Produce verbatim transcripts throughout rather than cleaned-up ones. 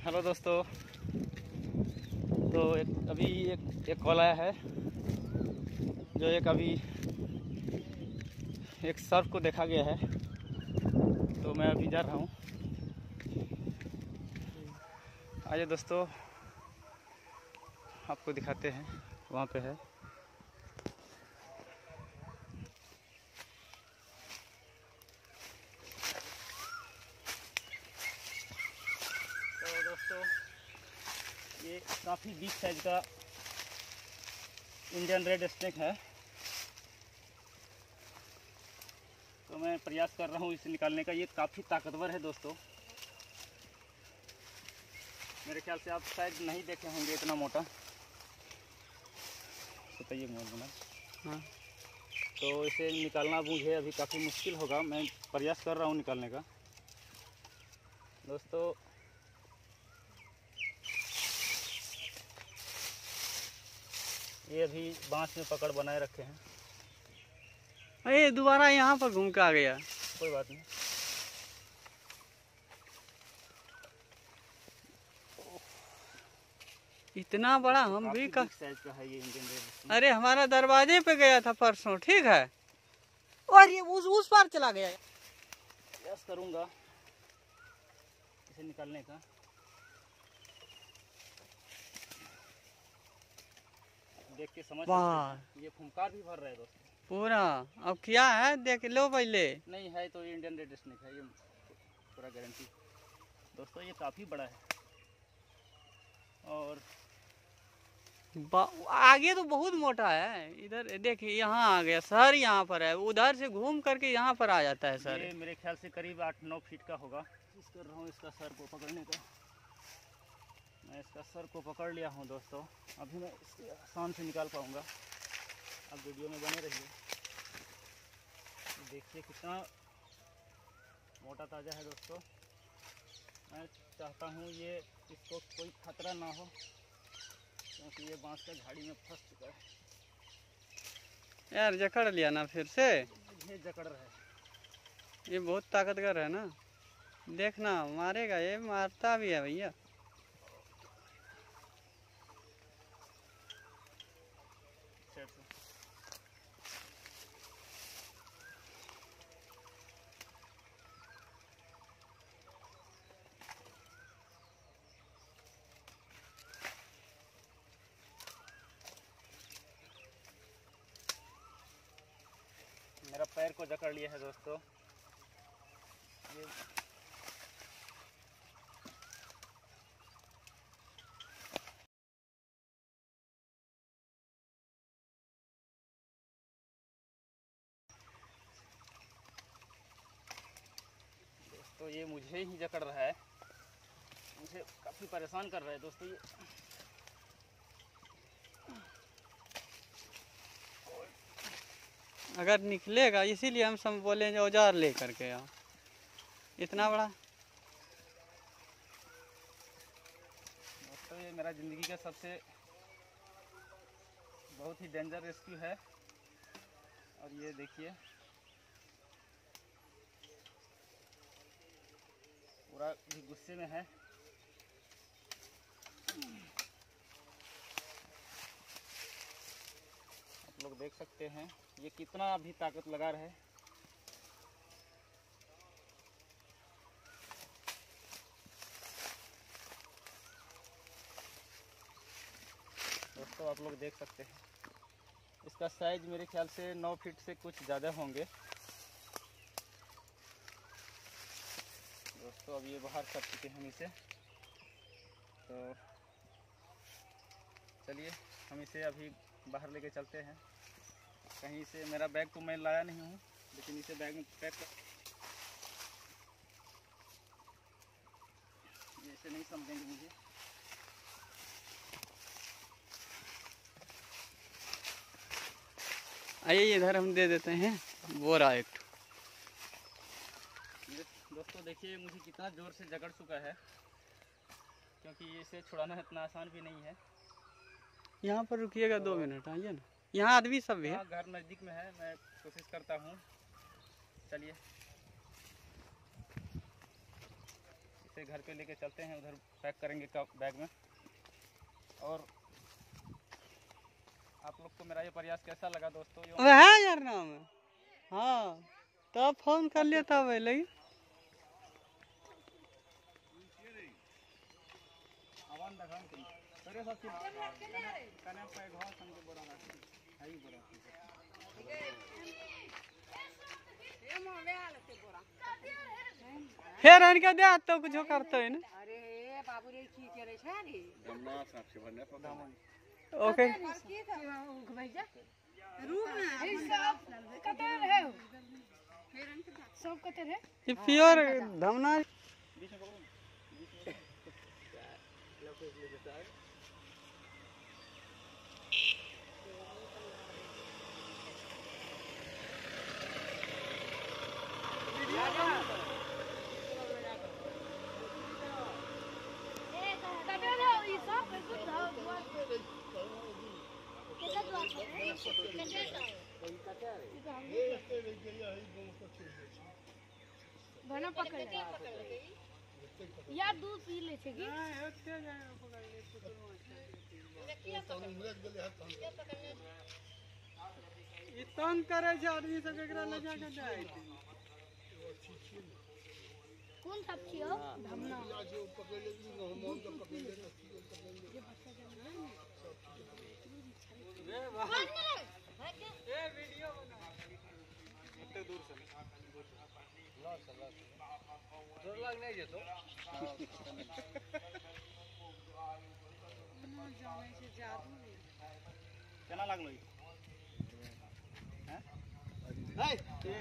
Hello दोस्तों। तो एक अभी एक एक कॉल आया है जो एक अभी एक सर्फ को देखा गया है, तो मैं अभी जा रहा हूँ। आइए दोस्तों, आपको दिखाते हैं, वहाँ पे है। तो दोस्तों, ये काफ़ी बिग साइज का इंडियन रेड स्नेक है। तो मैं प्रयास कर रहा हूँ इसे निकालने का। ये काफ़ी ताकतवर है दोस्तों। मेरे ख्याल से आप शायद नहीं देखे होंगे इतना मोटा। बताइए मोहन बना। हाँ, तो इसे निकालना मुझे अभी काफ़ी मुश्किल होगा। मैं प्रयास कर रहा हूँ निकालने का दोस्तों। ये अभी बांस में पकड़ बनाए रखे हैं। अरे दोबारा यहाँ पर घूम के आ गया। कोई बात नहीं। इतना बड़ा हम भी कर... साइज का है ये इंडियन रेड। अरे हमारा दरवाजे पे गया था परसों, ठीक है, और ये उस उस पार चला गया। प्रयास करूंगा इसे निकालने का। देख के समझ सकते हैं ये फुमकार भी भर रहा है दोस्तों पूरा। अब क्या है देख लो पहले। नहीं है तो इंडियन रेड स्नेक है ये, पूरा गारंटी दोस्तों। ये काफ़ी बड़ा है और आगे तो बहुत मोटा है। इधर देखिए, यहाँ आ गया सर, यहाँ पर है, उधर से घूम करके यहाँ पर आ जाता है सर। ये मेरे ख्याल से करीब आठ नौ फीट का होगा। कोशिश कर रहा हूँ इसका सर को पकड़ने का। मैं इसका सर को पकड़ लिया हूँ दोस्तों। अभी मैं इसके आसान से निकाल पाऊँगा। अब वीडियो में बने रहिए। देखिए कितना मोटा ताज़ा है दोस्तों। मैं चाहता हूँ ये इसको कोई खतरा ना हो, क्योंकि ये बांस का झाड़ी में फंस चुका है। यार जकड़ लिया ना फिर से। ये जकड़ रहा है। ये बहुत ताकतवर है ना, देखना मारेगा, ये मारता भी है भैया। मेरा पैर को जकड़ लिया है दोस्तों। ये दोस्तों ये मुझे ही जकड़ रहा है, मुझे काफ़ी परेशान कर रहा है दोस्तों ये। अगर निकलेगा इसीलिए हम सब बोले औजार ले करके आओ। इतना बड़ा दोस्तों, ये मेरा ज़िंदगी का सबसे बहुत ही डेंजर रेस्क्यू है। और ये देखिए पूरा भी गुस्से में है। आप लोग देख सकते हैं ये कितना अभी ताकत लगा रहा है। दोस्तों आप लोग देख सकते हैं इसका साइज मेरे ख्याल से नौ फीट से कुछ ज़्यादा होंगे दोस्तों। अब ये बाहर कर चुके हैं हम इसे, तो चलिए हम इसे अभी बाहर लेके चलते हैं कहीं से। मेरा बैग तो मैं लाया नहीं हूँ, लेकिन इसे बैग में पैक कर, ऐसे नहीं समझेंगे मुझे। आइए इधर हम दे देते हैं बोरा एक। दोस्तों देखिए मुझे कितना ज़ोर से जकड़ चुका है, क्योंकि इसे छुड़ाना इतना आसान भी नहीं है। यहाँ पर रुकिएगा तो दो मिनट, आइए ना, यहाँ आदमी सब भी है। घर नज़दीक में है, मैं कोशिश करता हूँ। चलिए इसे घर पे लेके चलते हैं, उधर पैक करेंगे बैग में। और आप लोग को मेरा ये प्रयास कैसा लगा दोस्तों? वह यार नाम है, हाँ तो फोन कर लिया था पहले ही। फिर इनके दे तो कुछ करते है ना। अरे बाबू रे की करे छे रे धमना साफ से भरने पर ओके रूम ना ई सब कतर है, सब कतर है, ये प्योर धमना। बीच में पकड़ो, बना पकड़ या दूध पी ले छे की ई तंग करे छै आदमी सब, एकरा ले जाके जाय कौन सब छियो धमना ए वीडियो बना इतने दूर से जोर लग नहीं जेतो केना लागलो ई हैं? हाय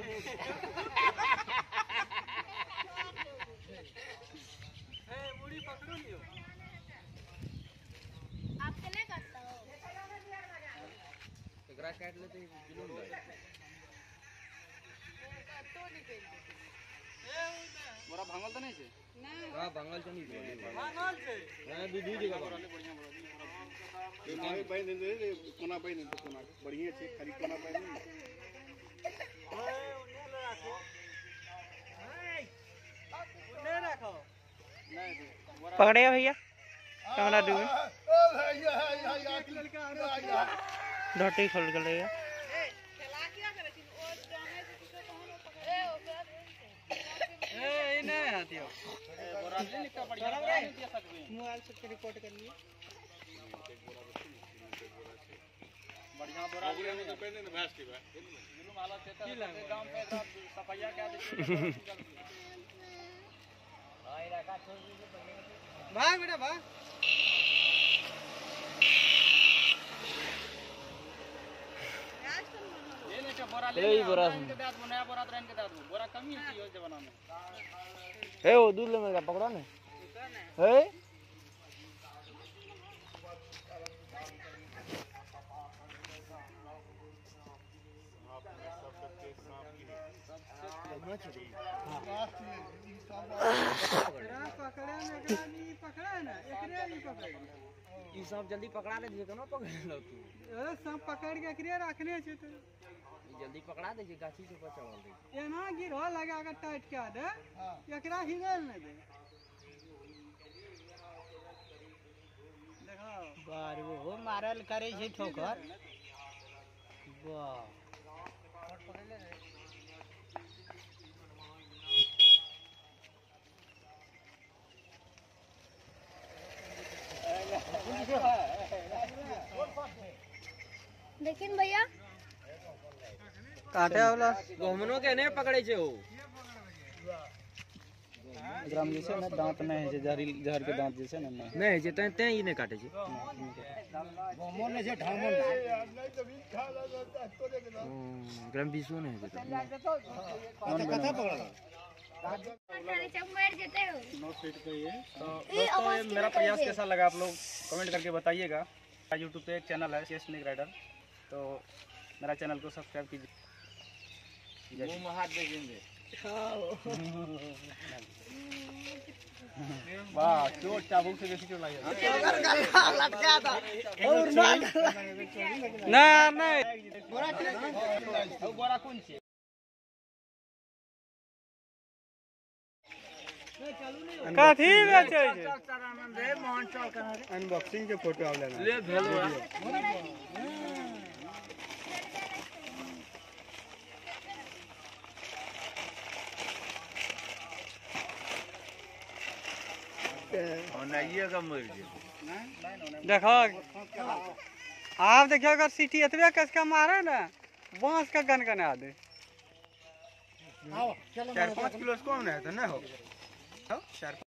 ए मुड़ी पकड़ो लियो। आप केने करता हो एकरा काट लेते जुलूम लगे मोरा भांगल तो नहीं छे? हां भांगल तो नहीं छे, भांगल छे हां दू दू जगह बढ़िया बढ़िया ये नई बाइन दे रे कोना बाइन तो कोना बढ़िया छे, खाली कोना बाइन नहीं। ओए उन्हें ले रखो, हाय उन्हें रखो नहीं पकड़ेगा भैया कैमरा दूंगा ओ भैया भैया धोती खोल के लेगा। ए चला क्या करे छी ओ जाने से किसे कहनो पकड़ ए ओ ए नहीं आती हो बोरा ले निकल बढ़िया नहीं दे सकबे, मोबाइल से रिकॉर्ड कर लिए बढ़िया बोरा ले नहीं तो पहले ना भैंस के बा जुलूम हालत से तो गांव पे सफाइया क्या दे भाई रखा छोड़ दीजिए भाग बेटा भाग। ये नहीं के बोरा ले बोरा इनके दांत बनाया बोरा तो इनके दांत बोरा कमी थी उस जमाना में। ए वो दूध ले मेरा पकड़ो ने ए पकड़ा ना गानी पकड़ा ना एकरे नहीं पकड़ ई सब जल्दी पकड़ा ले जे केना पकड़ लो तू अरे सब पकड़ के एकरे रखने छै तो ई जल्दी पकड़ा दे जे गाछी से बचावल दे एना गिरो लगा के टाइट कर दे एकरा हिगल न दे देखो बार वो मारल करे छै ठोकर वाह पकड़ ले रे लेकिन भैया काटे वाला गहमनो के ने पकड़े छै ओ ग्राम जैसे ना दांत नहीं है, जहरी जहर के दांत जैसे ना नहीं नहीं जे तै तै ई ने काटे छै गमो ने से ठामन नहीं तो भी खा लगा तो देख ग्राम बीसो ने है कौन कथा पकड़ा मर जेते हो नौ फीट पे ये तो दोस्तों ये मेरा प्रयास कैसा लगा आप लोग कमेंट करके बताइएगा। यूट्यूब पे एक चैनल है स्नेक राइडर, तो मेरा चैनल को सब्सक्राइब कीजिए। मुंह में हाथ दे देंगे वाह चोट चाबुक से बेसी चोट लगी ना ना बोरा कौन छे कथी बेचे छै? अनबॉक्सिंग के फोटो आवला ना ले भेलो ओनाइए का मर जे देखो आप देखियो अगर सीटी एतबे कस के मारे ना बांस का गनगना दे। चार पाँच किलो से कम नहीं है तो ना हो चार